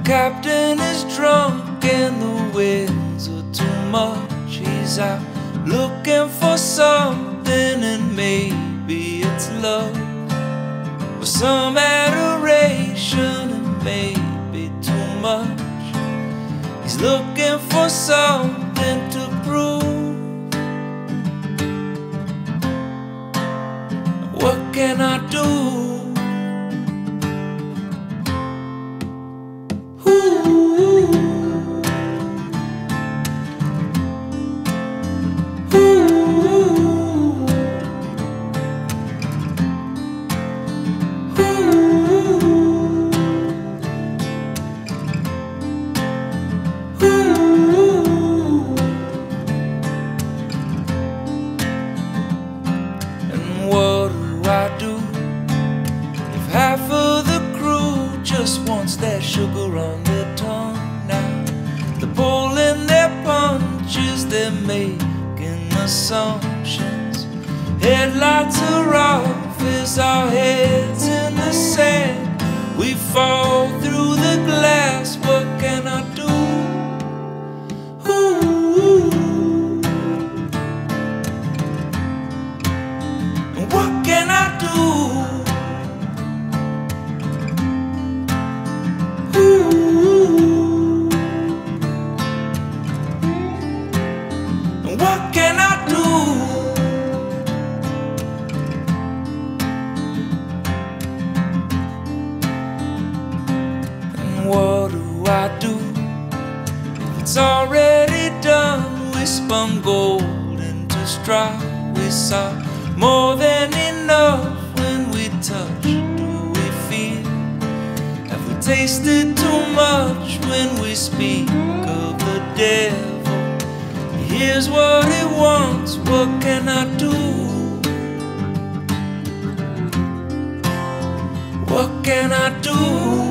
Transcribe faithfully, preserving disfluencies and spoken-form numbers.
captain is drunk and the winds are too much. He's out looking for something, and maybe it's love, or some adoration, and maybe too much. He's looking for something to prove. What can I do? Half of the crew just wants that sugar on their tongue now. They're pulling their punches, they're making assumptions. Headlights are off as our heads in the sand. We fall through the glass, what can I do? Ooh. What can I do? What can I do? And what do I do if it's already done? We spun gold into straw. We saw more than enough when we touched. Do we feel? Have we tasted too much when we speak of the devil? Here's what he wants, what can I do? What can I do?